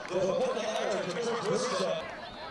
The hook average of first set.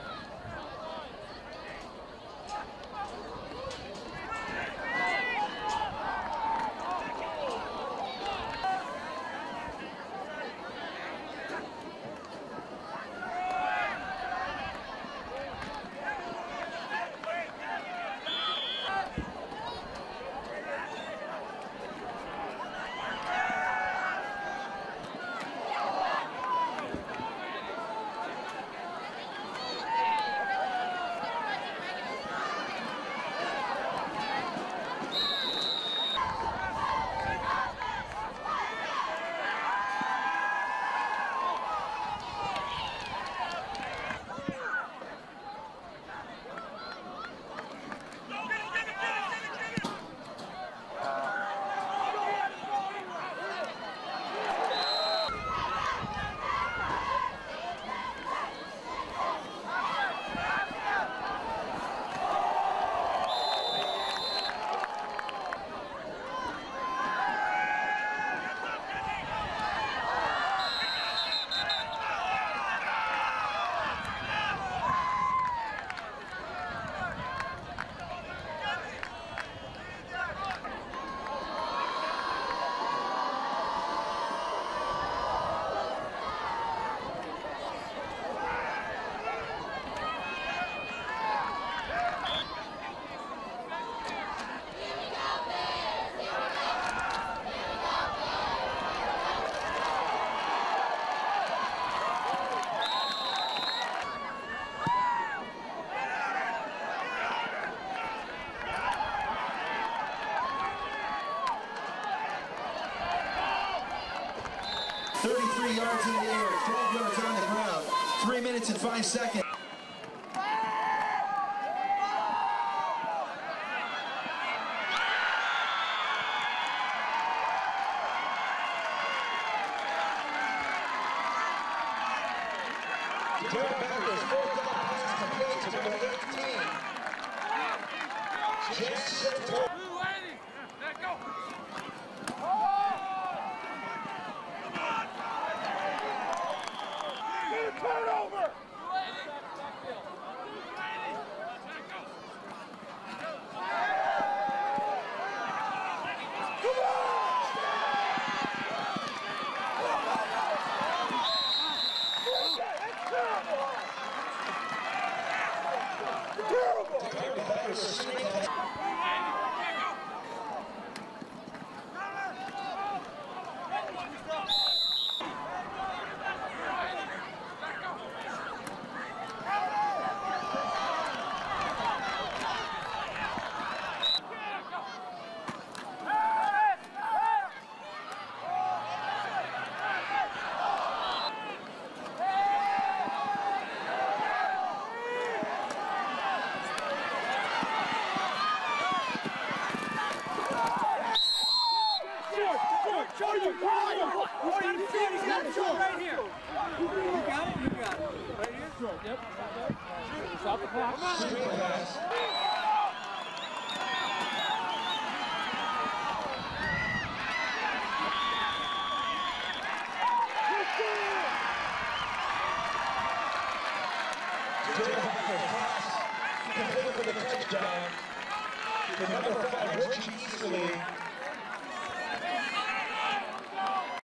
Yards in the air, 12 yards on the ground, 3 minutes and 5 seconds. Detroit Packers, fourth down pass complete to number 18. Jason Torres. Turnover! Right here. You got it? You got it. Right here? Sure. Yep. Stop the clock. Touchdown. The number 5, Richie Easterly.